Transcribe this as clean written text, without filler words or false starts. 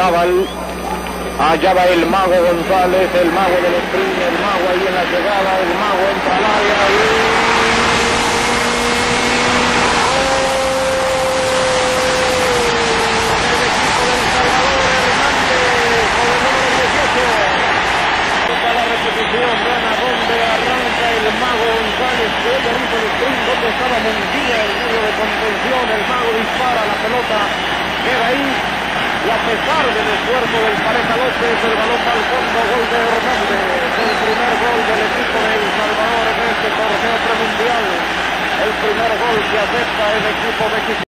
Mendizábal. Allá va el Mago González, el Mago del sprint, el Mago ahí en la llegada, el Mago entra al área y... Gana donde arranca el Mago González, que él hizo el sprint, donde estaba Munguía en medio de contención, el Mago dispara, la pelota queda ahí, y a pesar del esfuerzo del Paleta López, el balón va al fondo, gol de Hernández, el primer gol del equipo de El Salvador en este torneo premundial, el primer gol que acepta el equipo mexicano.